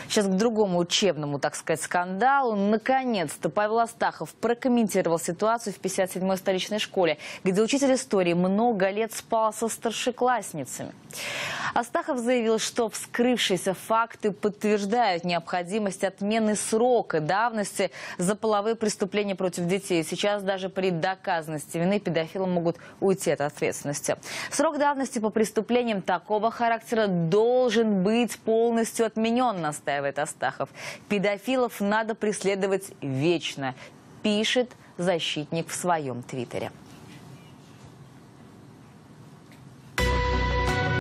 Сейчас к другому учебному, так сказать, скандалу. Наконец-то Павел Астахов прокомментировал ситуацию в 57-й столичной школе, где учитель истории много лет спал со старшеклассницами. Астахов заявил, что вскрывшиеся факты подтверждают необходимость отмены срока давности за половые преступления против детей. Сейчас даже при доказанности вины педофилы могут уйти от ответственности. Срок давности по преступлениям такого характера должен быть полностью отменен, настаивает Астахов. Педофилов надо преследовать вечно, пишет защитник в своем твиттере.